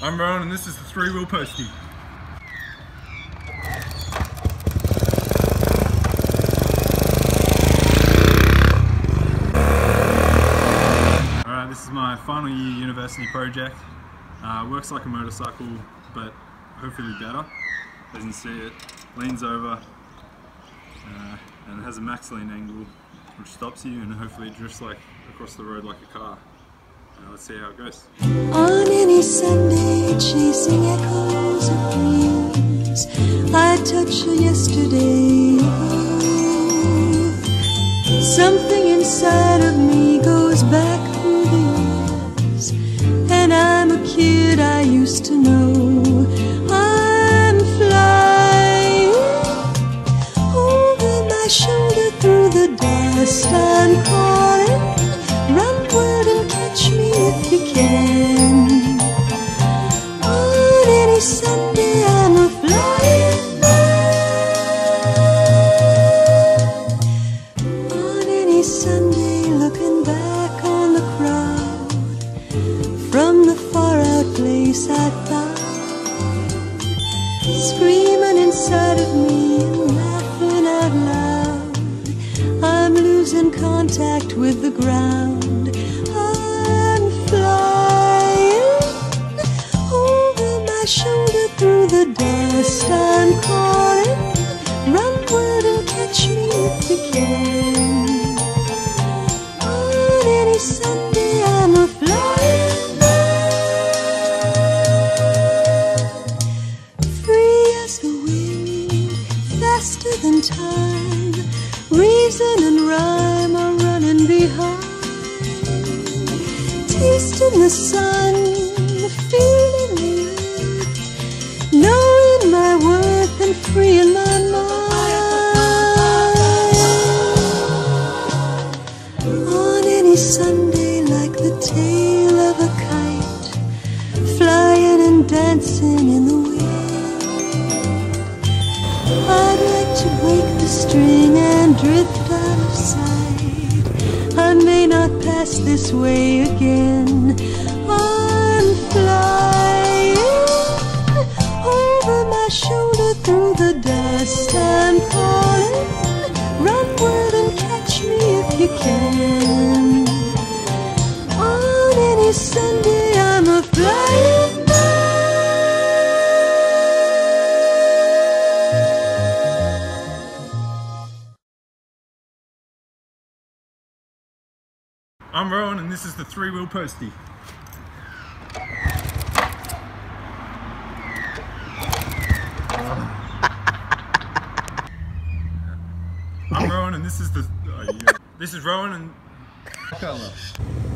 I'm Rowan and this is the three-wheel postie. Alright, this is my final year university project. Works like a motorcycle, but hopefully better. As you see, it leans over and it has a max lean angle which stops you, and hopefully it drifts like across the road like a car. Let's see how it goes. On any Sunday, chasing echoes of dreams, I touched her yesterday. Oh, something inside of me goes back through the years, and I'm a kid I used to know. I'm flying over my shoulder through the dust. I'm calling, run word and catch me if you can. On any Sunday I'm a flying man. On any Sunday looking back on the crowd from the far out place I found, screaming inside of me and laughing out loud. I'm losing contact with the ground. Shoulder through the dust, I'm calling, run word and catch me if you can. On any Sunday I'm a flying man, free as the wind, faster than time, reason and rhyme are running behind, tasting the sun, feeling the knowing my worth and free in my mind. On any Sunday like the tail of a kite, flying and dancing in the wind, I'd like to break the string and drift out of sight. I may not pass this way again. I'm flying over my shoulder through the dust. I'm calling, run word and catch me if you can. On any Sunday I'm a flying man. I'm Rowan and this is the three-wheel postie. I'm Rowan and this is the... this is Rowan and...